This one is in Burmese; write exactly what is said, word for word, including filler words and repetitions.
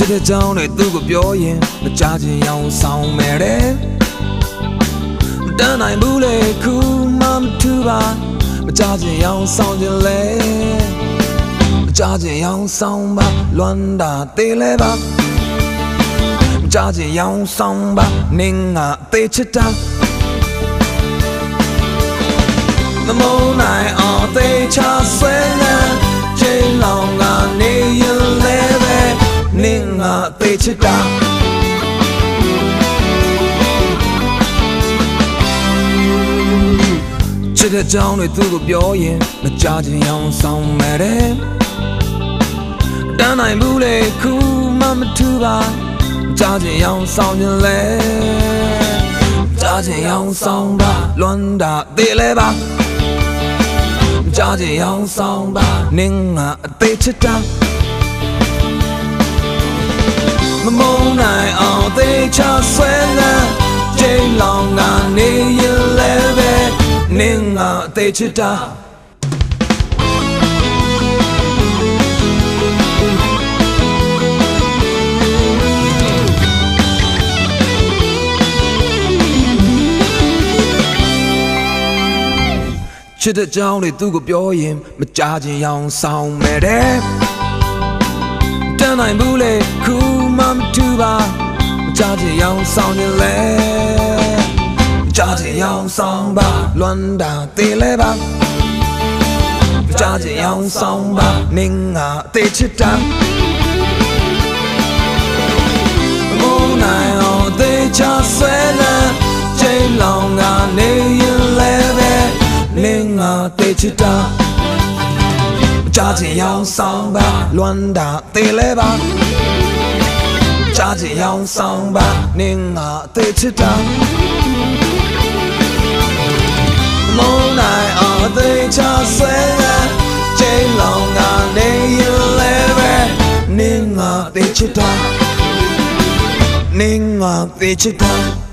တဲ့ကြောင်းနဲ့သူ့ကိုပြောရင်မကြချင်အောင်ဆောင်မယ်တဲ့မတန်းနိုင်ဘူးလေခုမှမထူပါမကြချင်အောင်ဆောင်ချင်လေမကြချင်အောင်ဆောင်ပါလွမ်းတာသေးလဲပါမကြချင်အောင်ဆောင်ပါနင်းငါသေးချစ်တာမမုန်းနိုင်အောင်သေးချဆွဲလန်းချိန်လောင်ကနေရင်လဲပဲနင်းငါသေးချစ်တာချစ်တဲ့ကြောင်းတွေသူ့ကိုပြောရင်မကြချင်အောင်ဆောင်မယ်တဲ့တန်းနိုင်ဘူးလေခုမှမထူပါမကြချင်အောင်ဆောင်ချင်လဲမကြချင်အောင်ဆောင်ပါလွမ်းတာသေးလဲပါမကြချင်အောင်ဆောင်ပါနင်းငါအသေးချစ်တာမမုန်းနိုင်အောင်သေးချဆွဲလန်းချိန်လောင်ကနေရင်လဲပဲနင်းငါအသေးချစ်တာချစ်တဲ့ကြောင်းတွေသူ့ကိုပြောရင်မကြချင်အောင်ဆောင်မယ်တဲ့တန်းနိုင်ဘူးလေခုမှမထူပါမကြချင်အောင်ဆောင်ရင်လေမကြချင်အောင်ဆောင်ပါလွမ်းတာသေးလဲပါမကြချင်အောင်ဆောင်ပါနင်းငါအသေးချစ်တာမုန်းနိုင်အောင်သေးချဆွဲလန်းချိန်လောင်ကနေရင်လဲပဲနင်းငါသေးချစ်တာမကြချင်အောင်ဆောင်ပါလွမ်းတာသေးလဲပါမကြချင်အောင်ဆောင်ပါနင်းငါသေးချစ်တာမုန်းနိုင်အောင်သေးချဆွဲလန်းချိန်လောင်ကနေရင်လဲပဲနင်းငါသေးချစ်တာနင်းငါသေးချစ်တာ